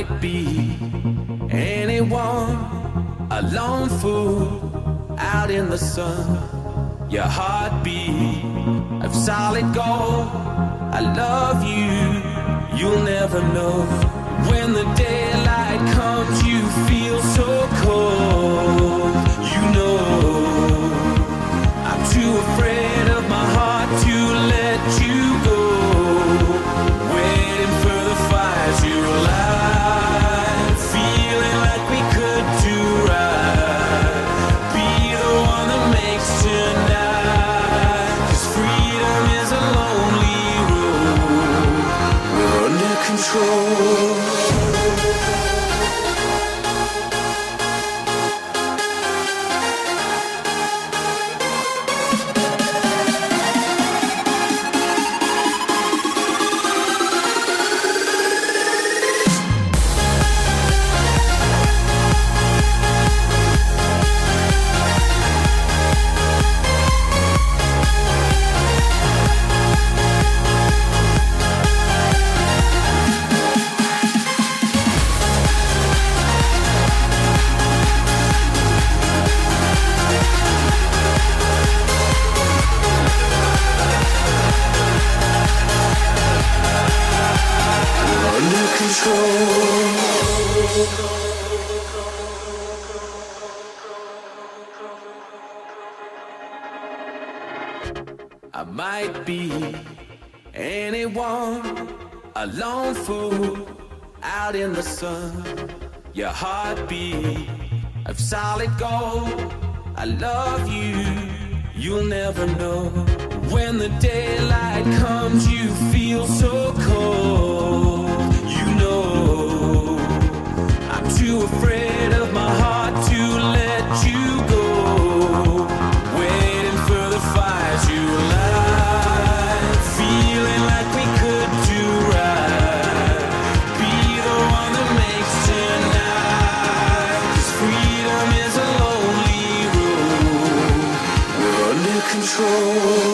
might be anyone, a lone fool out in the sun. Your heartbeat of solid gold. I love you, you'll never know. When the daylight comes, you feel so cold. You know, I'm too afraid of my heart to let you go. Waiting for the fires you light, feeling like we could do right. Be the one that makes tonight, 'cause freedom is a lonely road. We're under control. I might be anyone, a lone fool out in the sun. Your heartbeat of solid gold. I love you, you'll never know. When the daylight comes, you feel so cold. You know, I'm too afraid of my heart to let you go. Waiting for the fires you light, feeling like we could do right. Be the one that makes tonight, 'cause freedom is a lonely road. We're under control.